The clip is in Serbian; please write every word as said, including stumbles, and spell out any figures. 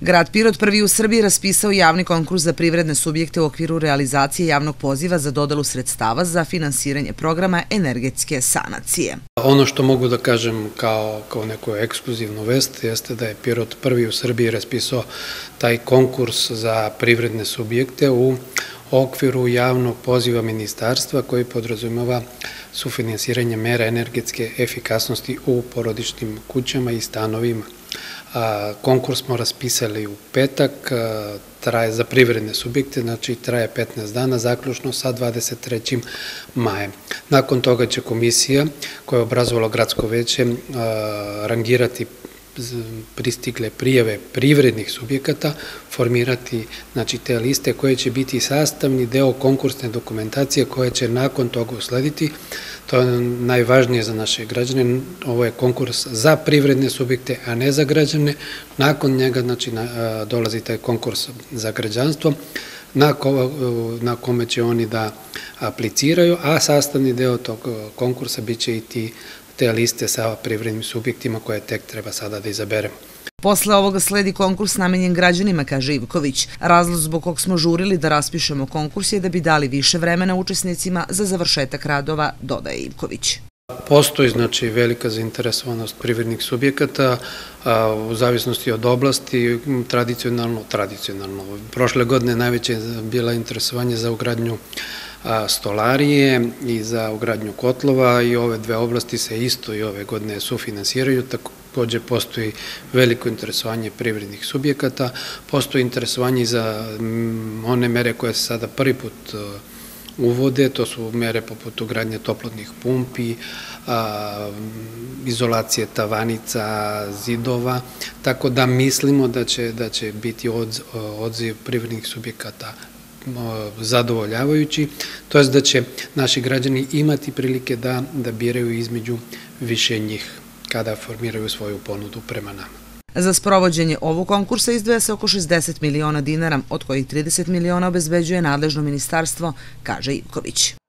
Grad Pirot prvi u Srbiji raspisao javni konkurs za privredne subjekte u okviru realizacije javnog poziva za dodelu sredstava za finansiranje programa energetske sanacije. Ono što mogu da kažem kao, kao neku ekskluzivnu vest jeste da je Pirot prvi u Srbiji raspisao taj konkurs za privredne subjekte u okviru javnog poziva ministarstva koji podrazumeva sufinansiranje mera energetske efikasnosti u porodičnim kućama i stanovima. Konkurs smo raspisali u petak, traje za privredne subjekte, znači traje petnaest dana, zaključno sa dvadeset trećim majem. Nakon toga će komisija koja je obrazovala gradsko veće rangirati pristigle prijave privrednih subjekata, formirati znači, te liste koje će biti sastavni deo konkursne dokumentacije koja će nakon toga uslediti. To je najvažnije za naše građane. Ovo je konkurs za privredne subjekte, a ne za građane. Nakon njega znači, dolazi taj konkurs za građanstvo na, ko, na kome će oni da apliciraju, a sastavni deo tog konkursa bit će i ti te liste sa privrednim subjektima koje tek treba sada da izaberemo. Posle ovoga sledi konkurs namenjen građanima, kaže Ivković. Razlog zbog kog smo žurili da raspišemo konkurs je da bi dali više vremena učesnicima za završetak radova, dodaje Ivković. Postoji znači velika zainteresovanost privrednih subjekata u zavisnosti od oblasti, tradicionalno, tradicionalno. Prošle godine najveće je bila interesovanje za ugradnju stolarije i za ugradnju kotlova i ove dve oblasti se isto i ove godine sufinansiraju. Takođe postoji veliko interesovanje privrednih subjekata, postoji interesovanje i za one mere koje se sada prvi put uvode, to su mere poput ugradnje toplotnih pumpi, izolacije tavanica, zidova, tako da mislimo da će, da će biti odziv privrednih subjekata zadovoljavajući, to je da će naši građani imati prilike da, da biraju između više njih kada formiraju svoju ponudu prema nama. Za sprovođenje ovog konkursa izdvaja se oko šezdeset miliona dinara, od kojih trideset miliona obezbeđuje nadležno ministarstvo, kaže Ivković.